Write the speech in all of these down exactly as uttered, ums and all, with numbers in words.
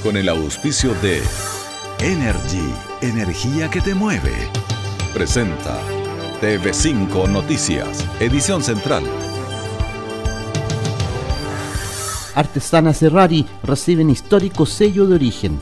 con el auspicio de Energy, energía que te mueve. Presenta T V cinco Noticias, edición central. Artesanas de Rari reciben histórico sello de origen.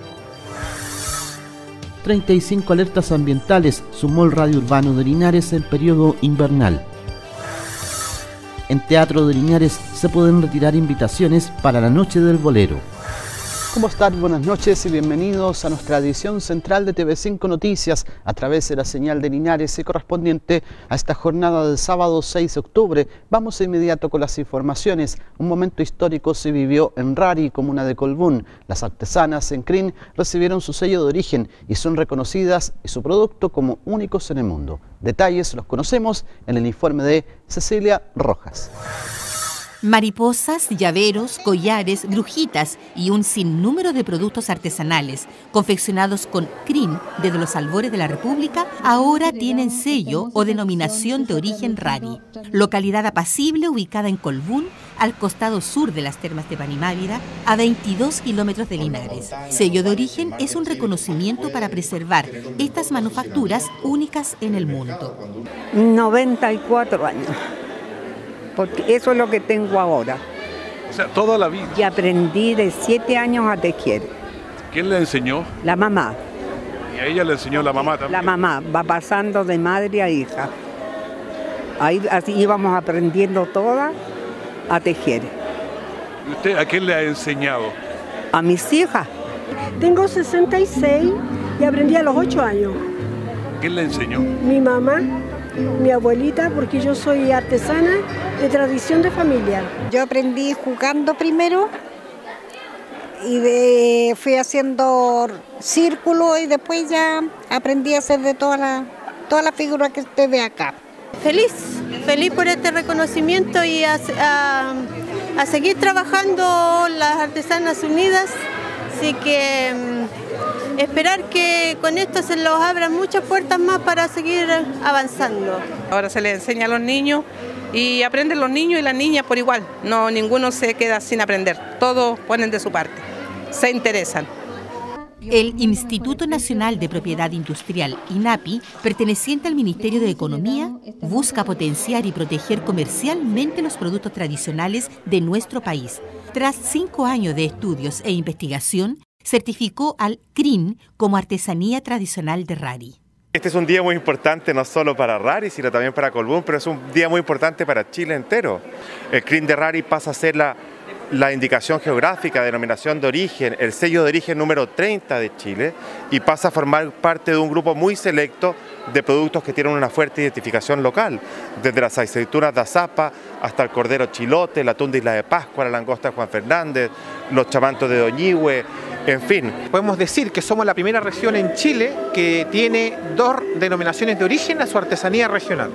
treinta y cinco alertas ambientales sumó el radio urbano de Linares en periodo invernal. En Teatro de Linares se pueden retirar invitaciones para la Noche del Bolero. ¿Cómo están? Buenas noches y bienvenidos a nuestra edición central de T V cinco Noticias a través de la señal de Linares y correspondiente a esta jornada del sábado seis de octubre. Vamos de inmediato con las informaciones. Un momento histórico se vivió en Rari, comuna de Colbún. Las artesanas en Crin recibieron su sello de origen y son reconocidas y su producto como únicos en el mundo. Detalles los conocemos en el informe de Cecilia Rojas. Mariposas, llaveros, collares, brujitas y un sinnúmero de productos artesanales confeccionados con Crin desde los albores de la República ahora tienen sello o denominación de origen Rari. Localidad apacible ubicada en Colbún, al costado sur de las termas de Panimávida, a veintidós kilómetros de Linares. Sello de origen es un reconocimiento para preservar estas manufacturas únicas en el mundo. noventa y cuatro años. Porque eso es lo que tengo ahora. O sea, toda la vida. Y aprendí de siete años a tejer. ¿Quién le enseñó? La mamá. ¿Y a ella le enseñó la mamá también? La mamá, va pasando de madre a hija. Ahí así íbamos aprendiendo todas a tejer. ¿Y usted a quién le ha enseñado? A mis hijas. Tengo sesenta y seis y aprendí a los ocho años. ¿Quién le enseñó? Mi mamá. Mi abuelita, porque yo soy artesana de tradición de familia. Yo aprendí jugando primero y de, fui haciendo círculos y después ya aprendí a hacer de todas las toda la figuras que usted ve acá. Feliz, feliz por este reconocimiento y a, a, a seguir trabajando las Artesanas Unidas, así que esperar que con esto se los abran muchas puertas más para seguir avanzando. Ahora se les enseña a los niños y aprenden los niños y las niñas por igual. No, ninguno se queda sin aprender, todos ponen de su parte, se interesan. El Instituto Nacional de Propiedad Industrial, INAPI, perteneciente al Ministerio de Economía, busca potenciar y proteger comercialmente los productos tradicionales de nuestro país. Tras cinco años de estudios e investigación, certificó al Crin como artesanía tradicional de Rari. Este es un día muy importante no solo para Rari, sino también para Colbún, pero es un día muy importante para Chile entero. El Crin de Rari pasa a ser la, la indicación geográfica, denominación de origen, el sello de origen número treinta de Chile y pasa a formar parte de un grupo muy selecto de productos que tienen una fuerte identificación local, desde las aceitunas de Azapa hasta el cordero chilote, el atún de Isla de Pascua, la langosta de Juan Fernández, los chamantos de Doñihue. En fin. Podemos decir que somos la primera región en Chile que tiene dos denominaciones de origen a su artesanía regional.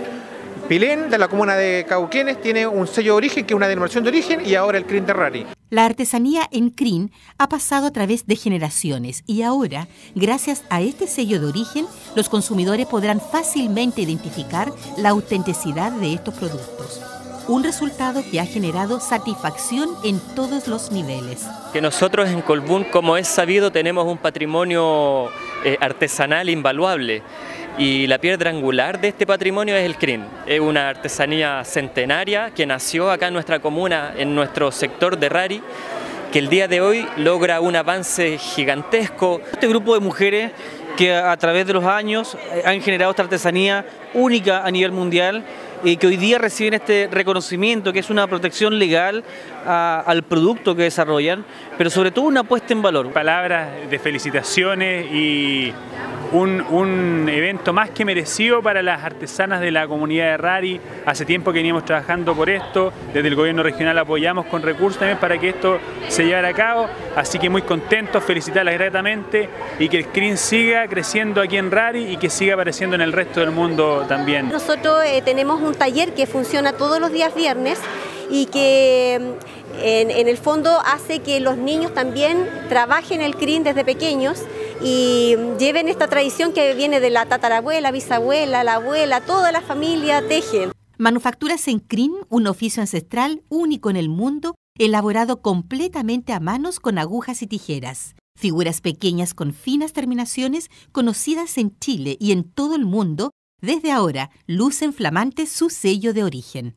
Pilén, de la comuna de Cauquenes, tiene un sello de origen que es una denominación de origen y ahora el Crin de Rari. La artesanía en Crin ha pasado a través de generaciones y ahora, gracias a este sello de origen, los consumidores podrán fácilmente identificar la autenticidad de estos productos. Un resultado que ha generado satisfacción en todos los niveles. Que nosotros en Colbún, como es sabido, tenemos un patrimonio eh, artesanal invaluable y la piedra angular de este patrimonio es el Crin. Es una artesanía centenaria que nació acá en nuestra comuna, en nuestro sector de Rari, que el día de hoy logra un avance gigantesco. Este grupo de mujeres que a través de los años han generado esta artesanía única a nivel mundial y que hoy día reciben este reconocimiento, que es una protección legal a, al producto que desarrollan, pero sobre todo una puesta en valor. Palabras de felicitaciones y un, un evento más que merecido para las artesanas de la comunidad de Rari. Hace tiempo que veníamos trabajando por esto, desde el gobierno regional apoyamos con recursos también para que esto se llevara a cabo, así que muy contentos, felicitarlas gratamente y que el Crin siga creciendo aquí en Rari y que siga apareciendo en el resto del mundo también. Nosotros eh, tenemos un taller que funciona todos los días viernes y que en, en el fondo hace que los niños también trabajen el Crin desde pequeños y lleven esta tradición que viene de la tatarabuela, bisabuela, la abuela, toda la familia teje. Manufacturas en Crin, un oficio ancestral único en el mundo, elaborado completamente a manos con agujas y tijeras. Figuras pequeñas con finas terminaciones conocidas en Chile y en todo el mundo, desde ahora lucen flamantes su sello de origen.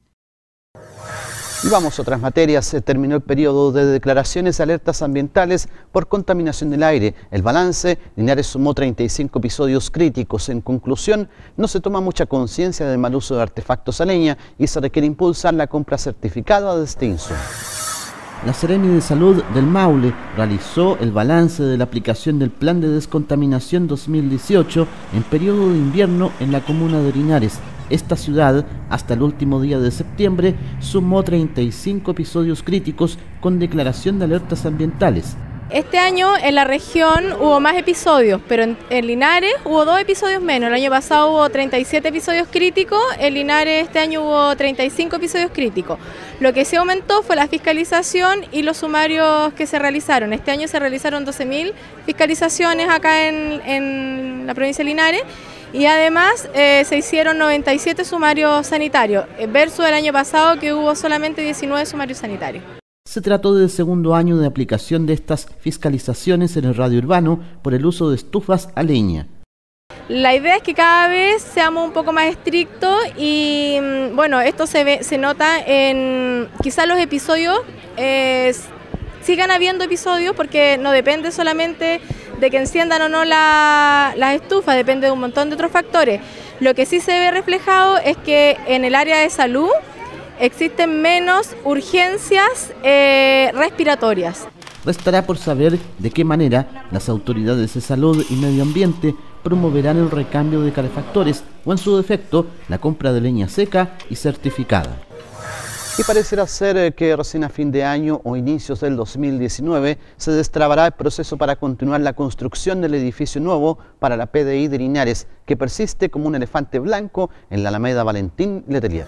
Y vamos a otras materias. Se terminó el periodo de declaraciones de alertas ambientales por contaminación del aire. El balance: Linares sumó treinta y cinco episodios críticos. En conclusión, no se toma mucha conciencia del mal uso de artefactos a leña y se requiere impulsar la compra certificada de este insumo. La Seremi de Salud del Maule realizó el balance de la aplicación del Plan de Descontaminación dos mil dieciocho en periodo de invierno en la comuna de Linares. Esta ciudad, hasta el último día de septiembre, sumó treinta y cinco episodios críticos con declaración de alertas ambientales. Este año en la región hubo más episodios, pero en, en Linares hubo dos episodios menos. El año pasado hubo treinta y siete episodios críticos, en Linares este año hubo treinta y cinco episodios críticos. Lo que sí aumentó fue la fiscalización y los sumarios que se realizaron. Este año se realizaron doce mil fiscalizaciones acá en, en la provincia de Linares y además eh, se hicieron noventa y siete sumarios sanitarios, versus el año pasado que hubo solamente diecinueve sumarios sanitarios. Se trató del segundo año de aplicación de estas fiscalizaciones en el radio urbano por el uso de estufas a leña. La idea es que cada vez seamos un poco más estrictos y bueno, esto se ve, se nota en quizás los episodios, eh, sigan habiendo episodios porque no depende solamente de que enciendan o no la, las estufas, depende de un montón de otros factores. Lo que sí se ve reflejado es que en el área de salud existen menos urgencias eh, respiratorias. Restará por saber de qué manera las autoridades de salud y medio ambiente promoverán el recambio de calefactores o, en su defecto, la compra de leña seca y certificada. Y pareciera ser que recién a fin de año o inicios del dos mil diecinueve se destrabará el proceso para continuar la construcción del edificio nuevo para la P D I de Linares, que persiste como un elefante blanco en la Alameda Valentín Letelier.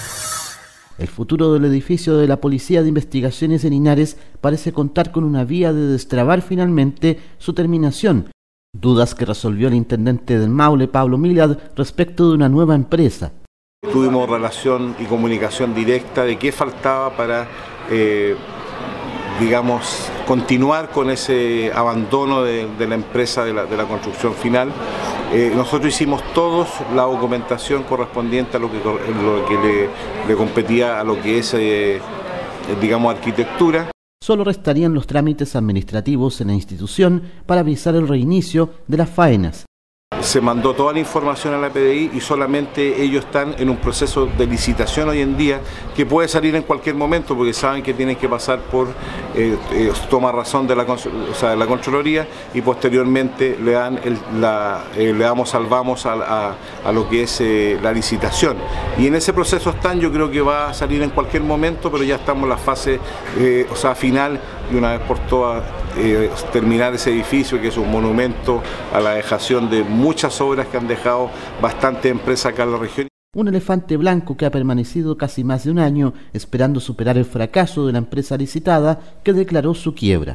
El futuro del edificio de la Policía de Investigaciones en Linares parece contar con una vía de destrabar finalmente su terminación. Dudas que resolvió el intendente del Maule, Pablo Millad, respecto de una nueva empresa. Tuvimos relación y comunicación directa de qué faltaba para, eh, digamos, continuar con ese abandono de, de la empresa de la, de la construcción final. Eh, nosotros hicimos todos la documentación correspondiente a lo que, lo que le, le competía a lo que es, eh, digamos, arquitectura. Solo restarían los trámites administrativos en la institución para avisar el reinicio de las faenas. Se mandó toda la información a la P D I y solamente ellos están en un proceso de licitación hoy en día que puede salir en cualquier momento porque saben que tienen que pasar por eh, eh, toma razón de la, o sea, de la Contraloría y posteriormente le dan el, la, eh, le damos salvamos a, a, a lo que es eh, la licitación. Y en ese proceso están, yo creo que va a salir en cualquier momento, pero ya estamos en la fase eh, o sea, final y una vez por todas eh, terminar ese edificio que es un monumento a la dejación de muchas obras que han dejado bastantes empresas acá en la región. Un elefante blanco que ha permanecido casi más de un año esperando superar el fracaso de la empresa licitada que declaró su quiebra.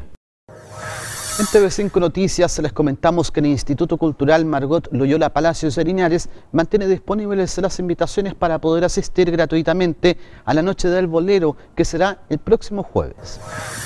En T V cinco Noticias les comentamos que el Instituto Cultural Margot Loyola Palacios de Linares mantiene disponibles las invitaciones para poder asistir gratuitamente a la Noche del Bolero, que será el próximo jueves.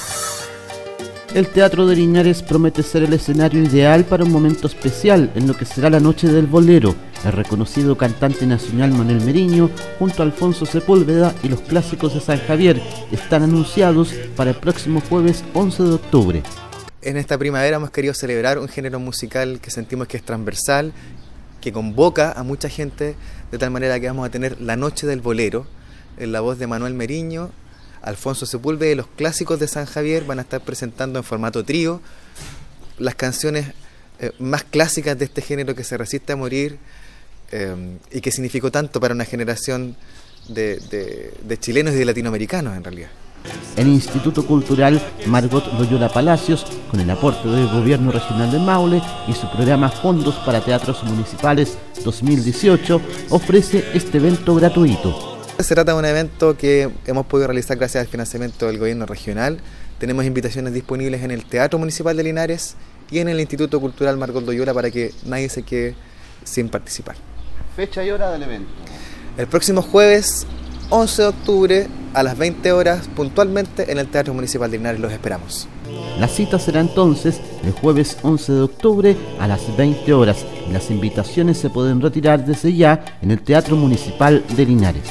El Teatro de Linares promete ser el escenario ideal para un momento especial en lo que será la Noche del Bolero. El reconocido cantante nacional Manuel Meriño, junto a Alfonso Sepúlveda y los clásicos de San Javier, están anunciados para el próximo jueves once de octubre. En esta primavera hemos querido celebrar un género musical que sentimos que es transversal, que convoca a mucha gente, de tal manera que vamos a tener la Noche del Bolero, en la voz de Manuel Meriño, Alfonso Sepúlveda y los clásicos de San Javier van a estar presentando en formato trío las canciones eh, más clásicas de este género que se resiste a morir eh, y que significó tanto para una generación de, de, de chilenos y de latinoamericanos en realidad. El Instituto Cultural Margot Loyola Palacios, con el aporte del Gobierno Regional de Maule y su programa Fondos para Teatros Municipales dos mil dieciocho, ofrece este evento gratuito. Se trata de un evento que hemos podido realizar gracias al financiamiento del Gobierno Regional. Tenemos invitaciones disponibles en el Teatro Municipal de Linares y en el Instituto Cultural Margot Loyola para que nadie se quede sin participar. Fecha y hora del evento. El próximo jueves once de octubre a las veinte horas puntualmente en el Teatro Municipal de Linares. Los esperamos. La cita será entonces el jueves once de octubre a las veinte horas y las invitaciones se pueden retirar desde ya en el Teatro Municipal de Linares.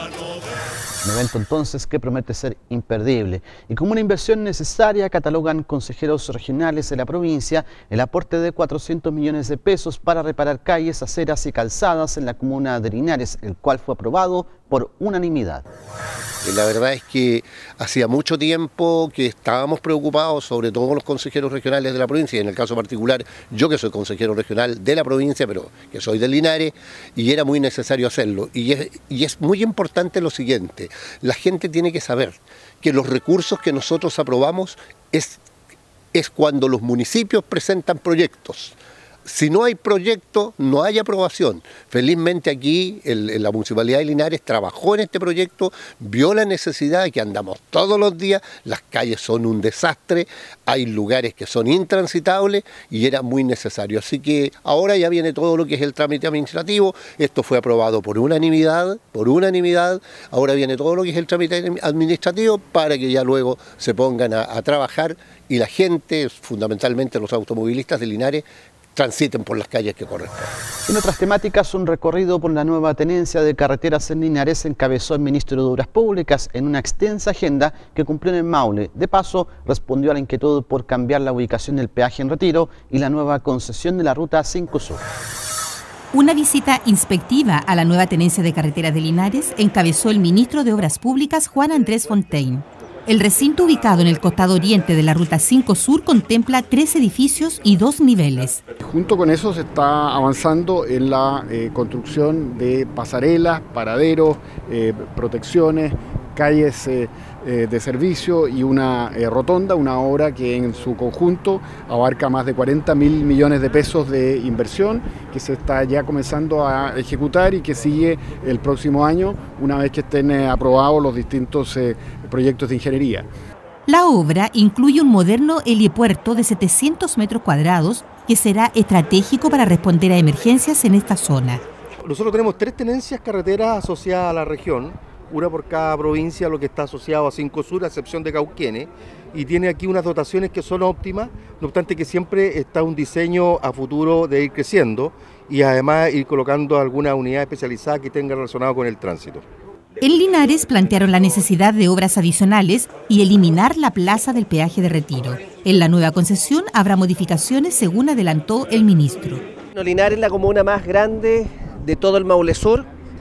Un evento entonces que promete ser imperdible y como una inversión necesaria catalogan consejeros regionales de la provincia el aporte de cuatrocientos millones de pesos para reparar calles, aceras y calzadas en la comuna de Linares, el cual fue aprobado por unanimidad. La verdad es que hacía mucho tiempo que estábamos preocupados, sobre todo los consejeros regionales de la provincia, y en el caso particular yo que soy consejero regional de la provincia, pero que soy de Linares, y era muy necesario hacerlo. Y es, y es muy importante lo siguiente, la gente tiene que saber que los recursos que nosotros aprobamos es, es cuando los municipios presentan proyectos. Si no hay proyecto, no hay aprobación. Felizmente aquí el, el, la Municipalidad de Linares trabajó en este proyecto, vio la necesidad que andamos todos los días, las calles son un desastre, hay lugares que son intransitables y era muy necesario. Así que ahora ya viene todo lo que es el trámite administrativo, esto fue aprobado por unanimidad, por unanimidad, ahora viene todo lo que es el trámite administrativo para que ya luego se pongan a, a trabajar y la gente, fundamentalmente los automovilistas de Linares, transiten por las calles que corresponden. En otras temáticas, un recorrido por la nueva tenencia de carreteras en Linares encabezó el ministro de Obras Públicas en una extensa agenda que cumplió en el Maule. De paso, respondió a la inquietud por cambiar la ubicación del peaje en Retiro y la nueva concesión de la Ruta cinco Sur. Una visita inspectiva a la nueva tenencia de carreteras de Linares encabezó el ministro de Obras Públicas, Juan Andrés Fontaine. El recinto ubicado en el costado oriente de la Ruta cinco Sur contempla tres edificios y dos niveles. Junto con eso se está avanzando en la eh, construcción de pasarelas, paraderos, eh, protecciones, calles eh, eh, de servicio y una eh, rotonda, una obra que en su conjunto abarca más de cuarenta mil millones de pesos de inversión que se está ya comenzando a ejecutar y que sigue el próximo año una vez que estén eh, aprobados los distintos eh, proyectos de ingeniería. La obra incluye un moderno helipuerto de setecientos metros cuadrados que será estratégico para responder a emergencias en esta zona. Nosotros tenemos tres tenencias carreteras asociadas a la región, una por cada provincia, lo que está asociado a cinco Sur, a excepción de Cauquenes, y tiene aquí unas dotaciones que son óptimas, no obstante que siempre está un diseño a futuro de ir creciendo y además ir colocando alguna unidad especializada que tenga relacionado con el tránsito. En Linares plantearon la necesidad de obras adicionales y eliminar la plaza del peaje de Retiro. En la nueva concesión habrá modificaciones, según adelantó el ministro. Linares es la comuna más grande de todo el Maule Sur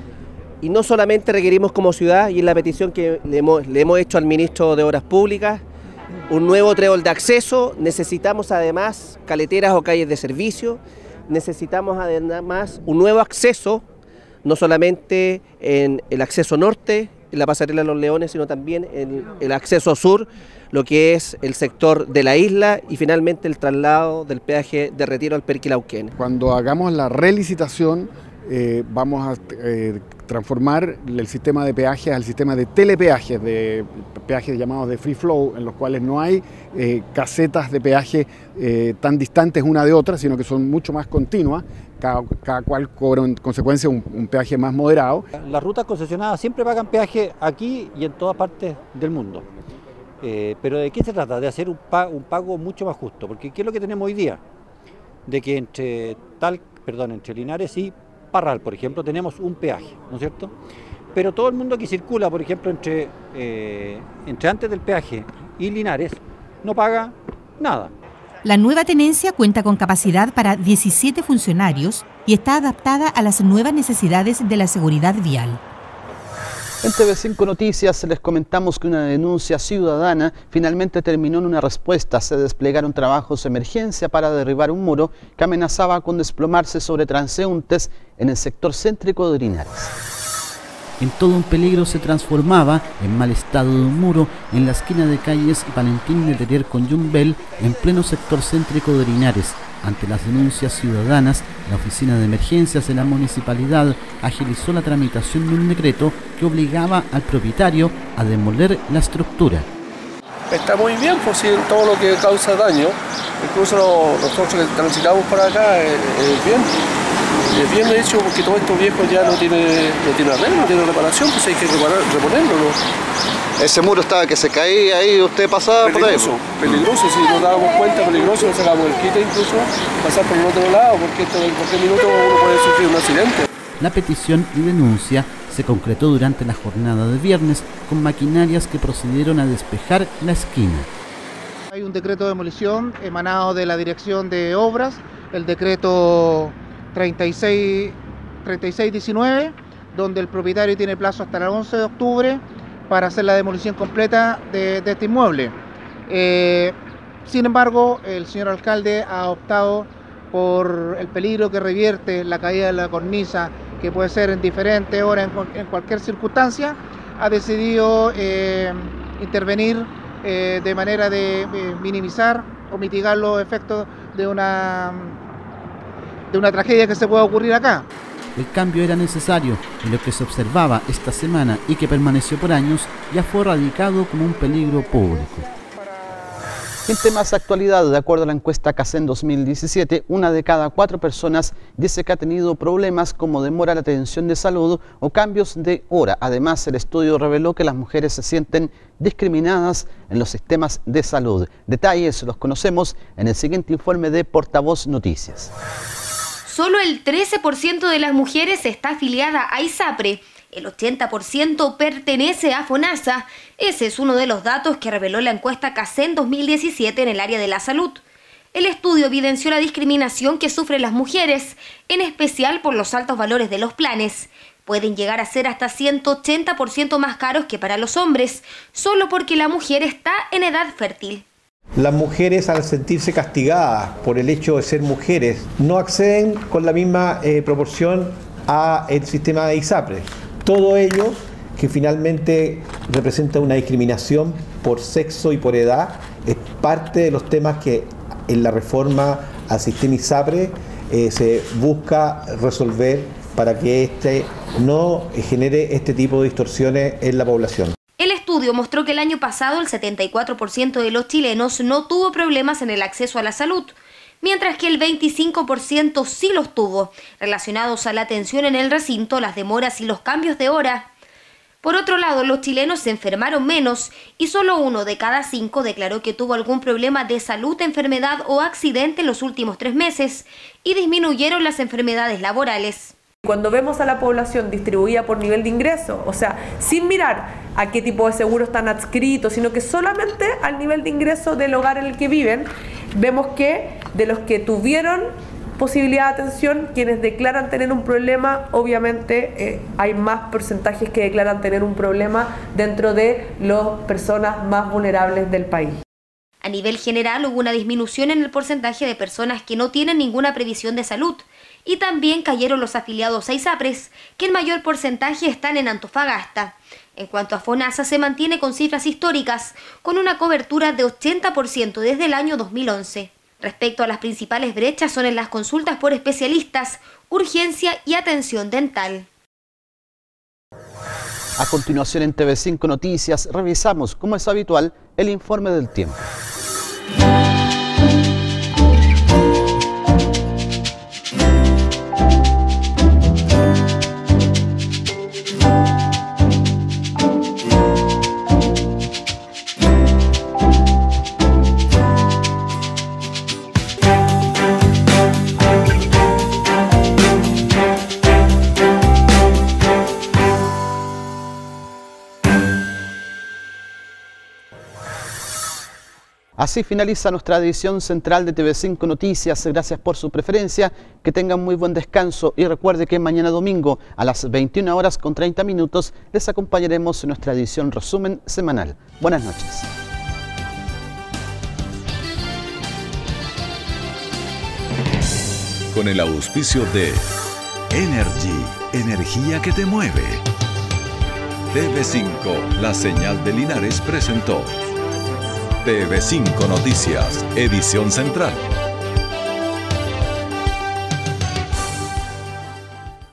y no solamente requerimos como ciudad, y es la petición que le hemos, le hemos hecho al ministro de Obras Públicas, un nuevo trébol de acceso, necesitamos además caleteras o calles de servicio, necesitamos además un nuevo acceso, no solamente en el acceso norte, en la pasarela de los Leones, sino también en el acceso sur, lo que es el sector de la isla y finalmente el traslado del peaje de Retiro al Perquilauquén. Cuando hagamos la relicitación eh, vamos a eh, transformar el sistema de peajes al sistema de telepeajes, de peajes llamados de free flow, en los cuales no hay eh, casetas de peaje eh, tan distantes una de otra, sino que son mucho más continuas. Cada, cada cual cobra en consecuencia un, un peaje más moderado. Las rutas concesionadas siempre pagan peaje aquí y en todas partes del mundo. Eh, pero ¿de qué se trata? De hacer un pago, un pago mucho más justo. Porque ¿qué es lo que tenemos hoy día? De que entre tal, perdón, entre Linares y Parral, por ejemplo, tenemos un peaje, ¿no es cierto? Pero todo el mundo que circula, por ejemplo, entre, eh, entre antes del peaje y Linares, no paga nada. La nueva tenencia cuenta con capacidad para diecisiete funcionarios y está adaptada a las nuevas necesidades de la seguridad vial. En T V cinco Noticias les comentamos que una denuncia ciudadana finalmente terminó en una respuesta. Se desplegaron trabajos de emergencia para derribar un muro que amenazaba con desplomarse sobre transeúntes en el sector céntrico de Linares. En todo un peligro se transformaba en mal estado de un muro en la esquina de calles Valentín Letelier con Yumbel, en pleno sector céntrico de Linares. Ante las denuncias ciudadanas, la Oficina de Emergencias de la Municipalidad agilizó la tramitación de un decreto que obligaba al propietario a demoler la estructura. Está muy bien, por si todo lo que causa daño, incluso nosotros que transitamos por acá, es bien. es bien hecho porque todos estos viejos ya no tienen no tiene arreglo, no tienen reparación, pues hay que reparar, reponerlo, ¿no? Ese muro estaba que se caía ahí, usted pasaba peligroso, por ahí. Peligroso, si nos dábamos cuenta, peligroso, nos sacábamos el quite incluso, pasar por el otro lado, porque esto en cualquier minuto uno puede sufrir un accidente. La petición y denuncia se concretó durante la jornada de viernes con maquinarias que procedieron a despejar la esquina. Hay un decreto de demolición emanado de la Dirección de Obras, el decreto treinta y seis diecinueve, donde el propietario tiene plazo hasta el once de octubre para hacer la demolición completa de, de este inmueble. Eh, sin embargo, el señor alcalde ha optado por el peligro que revierte la caída de la cornisa, que puede ser en diferentes horas, en, en cualquier circunstancia, ha decidido eh, intervenir eh, de manera de eh, minimizar o mitigar los efectos de una, de una tragedia que se pueda ocurrir acá. El cambio era necesario y lo que se observaba esta semana y que permaneció por años ya fue erradicado como un peligro público. En temas de actualidad, de acuerdo a la encuesta CACEN dos mil diecisiete, una de cada cuatro personas dice que ha tenido problemas como demora en la atención de salud o cambios de hora. Además, el estudio reveló que las mujeres se sienten discriminadas en los sistemas de salud. Detalles los conocemos en el siguiente informe de Portavoz Noticias. Solo el trece por ciento de las mujeres está afiliada a ISAPRE. El ochenta por ciento pertenece a FONASA. Ese es uno de los datos que reveló la encuesta CACEN dos mil diecisiete en el área de la salud. El estudio evidenció la discriminación que sufren las mujeres, en especial por los altos valores de los planes. Pueden llegar a ser hasta ciento ochenta por ciento más caros que para los hombres, solo porque la mujer está en edad fértil. Las mujeres, al sentirse castigadas por el hecho de ser mujeres, no acceden con la misma eh, proporción al sistema de ISAPRE. Todo ello, que finalmente representa una discriminación por sexo y por edad, es parte de los temas que en la reforma al sistema ISAPRE eh, se busca resolver para que este no genere este tipo de distorsiones en la población. El estudio mostró que el año pasado el setenta y cuatro por ciento de los chilenos no tuvo problemas en el acceso a la salud, mientras que el veinticinco por ciento sí los tuvo, relacionados a la atención en el recinto, las demoras y los cambios de hora. Por otro lado, los chilenos se enfermaron menos y solo uno de cada cinco declaró que tuvo algún problema de salud, enfermedad o accidente en los últimos tres meses y disminuyeron las enfermedades laborales. Cuando vemos a la población distribuida por nivel de ingreso, o sea, sin mirar a qué tipo de seguro están adscritos, sino que solamente al nivel de ingreso del hogar en el que viven, vemos que de los que tuvieron posibilidad de atención, quienes declaran tener un problema, obviamente eh, hay más porcentajes que declaran tener un problema dentro de las personas más vulnerables del país. A nivel general hubo una disminución en el porcentaje de personas que no tienen ninguna previsión de salud y también cayeron los afiliados a ISAPRES, que en mayor porcentaje están en Antofagasta. En cuanto a FONASA, se mantiene con cifras históricas, con una cobertura de ochenta por ciento desde el año dos mil once. Respecto a las principales brechas son en las consultas por especialistas, urgencia y atención dental. A continuación en T V cinco Noticias revisamos, como es habitual, el informe del tiempo. Así finaliza nuestra edición central de T V cinco Noticias. Gracias por su preferencia, que tengan muy buen descanso y recuerde que mañana domingo a las veintiuna horas con treinta minutos les acompañaremos en nuestra edición resumen semanal. Buenas noches. Con el auspicio de Energy, energía que te mueve. T V cinco, la señal de Linares presentó T V cinco Noticias, edición central.